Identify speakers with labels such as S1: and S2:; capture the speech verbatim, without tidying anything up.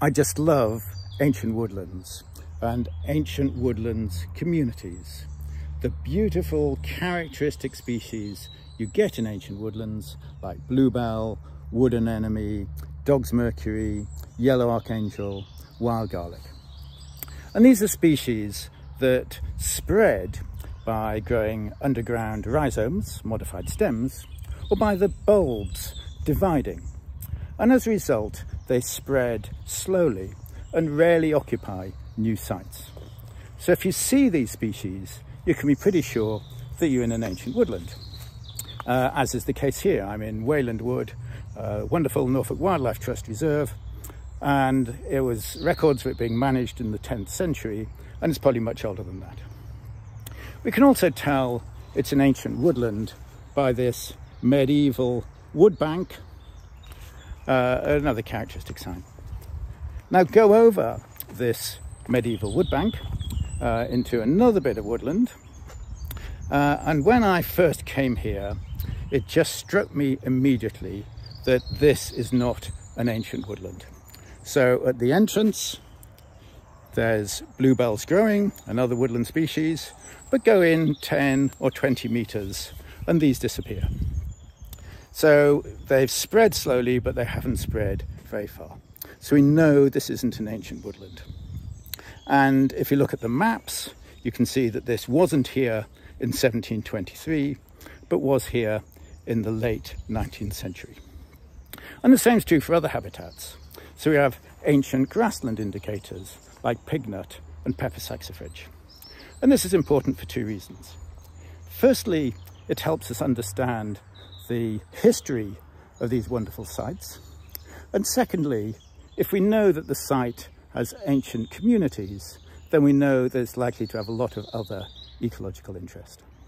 S1: I just love ancient woodlands and ancient woodlands communities. The beautiful characteristic species you get in ancient woodlands like bluebell, wood anemone, dog's mercury, yellow archangel, wild garlic. And these are species that spread by growing underground rhizomes, modified stems, or by the bulbs dividing. And as a result, they spread slowly and rarely occupy new sites. So if you see these species, you can be pretty sure that you're in an ancient woodland. Uh, as is the case here. I'm in Wayland Wood, uh, wonderful Norfolk Wildlife Trust Reserve, and it was records of it being managed in the tenth century, and it's probably much older than that. We can also tell it's an ancient woodland by this medieval wood bank, uh, another characteristic sign. Now go over this medieval wood bank uh, into another bit of woodland, uh, and when I first came here, it just struck me immediately that this is not an ancient woodland. So at the entrance, there's bluebells growing, another woodland species, but go in ten or twenty meters and these disappear. So they've spread slowly, but they haven't spread very far. So we know this isn't an ancient woodland. And if you look at the maps, you can see that this wasn't here in seventeen twenty-three, but was here in the late nineteenth century. And the same is true for other habitats. So we have ancient grassland indicators like pignut and pepper saxifrage. And this is important for two reasons. Firstly, it helps us understand the history of these wonderful sites. And secondly, if we know that the site has ancient communities, then we know that it's likely to have a lot of other ecological interest.